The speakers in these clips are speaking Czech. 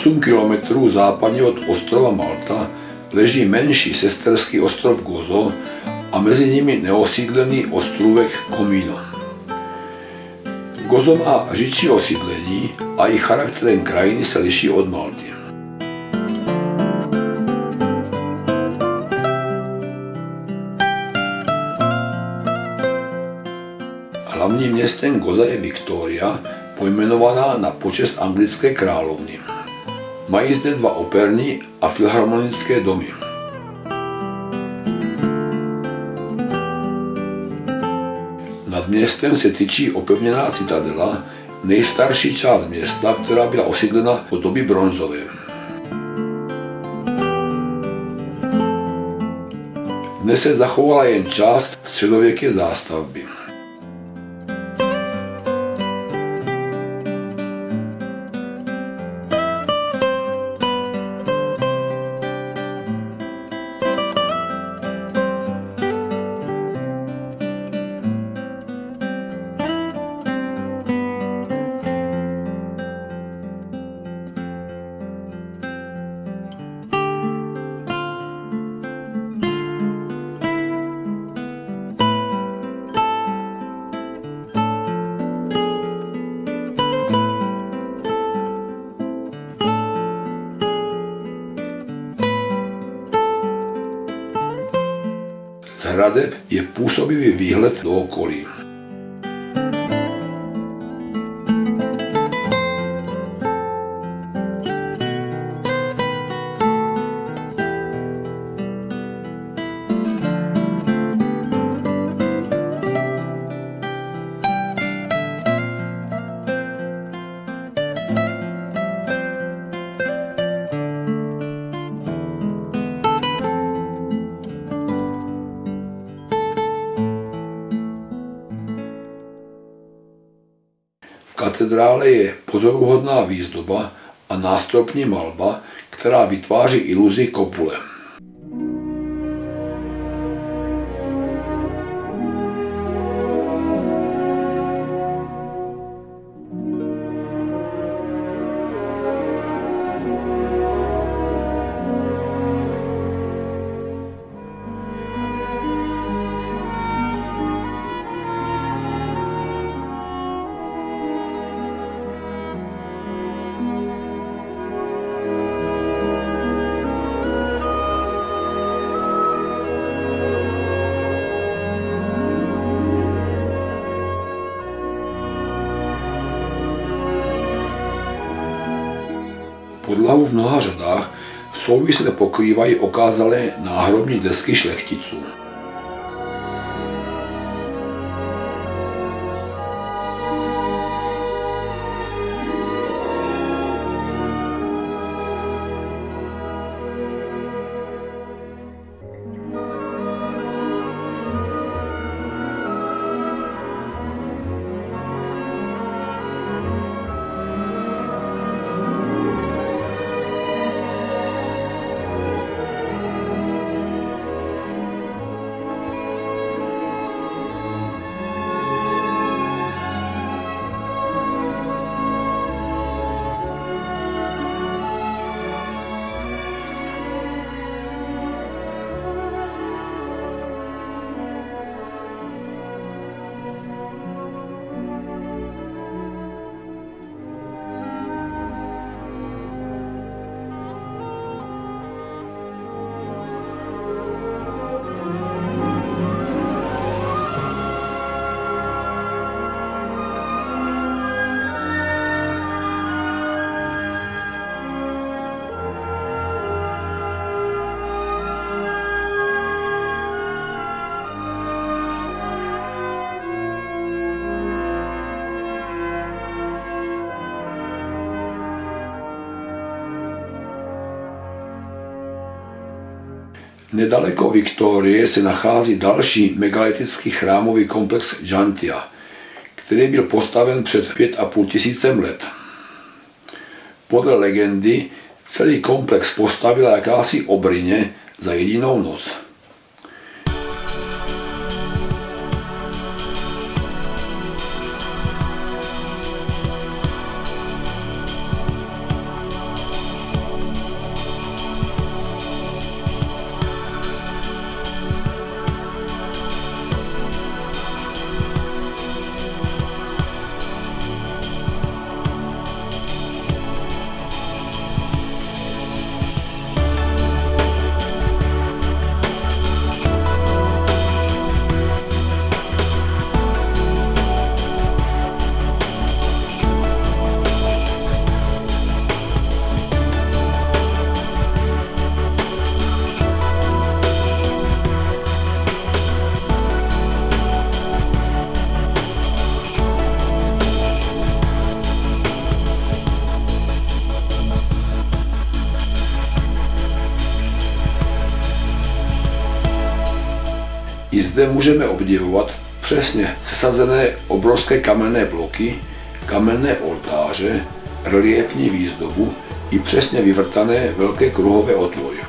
8 km západně od ostrova Malta leží menší sesterský ostrov Gozo a mezi nimi neosídlený ostrůvek Comino. Gozo má říční osídlení a i charakterem krajiny se liší od Malty. Hlavním městem Goza je Victoria, pojmenovaná na počest anglické královny. Mají zde 2 operní a filharmonické domy. Nad městem se tyčí opevněná citadela, nejstarší část města, která byla osídlena od doby bronzové. Dnes se zachovala jen část středověké zástavby. Z hradeb je působivý výhled do okolí. V katedrále je pozoruhodná výzdoba a nástropní malba, která vytváří iluzi kopule. Podlahu v mnoha řadách souvisle pokrývají okázalé náhrobní desky šlechticů. Nedaleko Viktorie se nachází další megalitický chrámový komplex Džantia, který byl postaven před 5,5 tisícem let. Podle legendy celý komplex postavila jakási obryně za jedinou noc. I zde můžeme obdivovat přesně sesazené obrovské kamenné bloky, kamenné oltáře, reliéfní výzdobu i přesně vyvrtané velké kruhové otvory.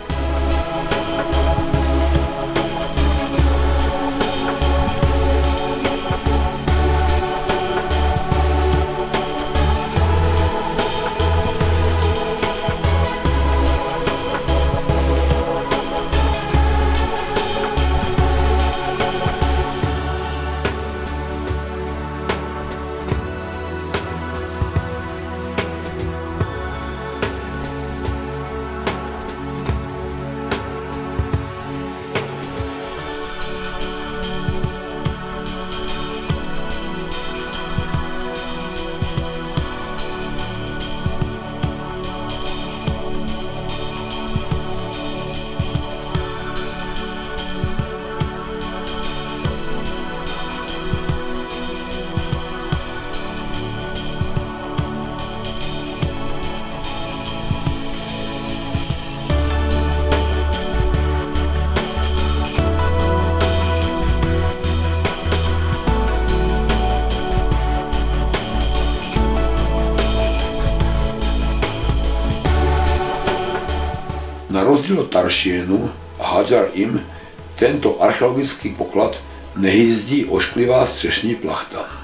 Na rozdíl od Taršínu a Hadžar Im tento archeologický poklad nehyzdí ošklivá střešní plachta.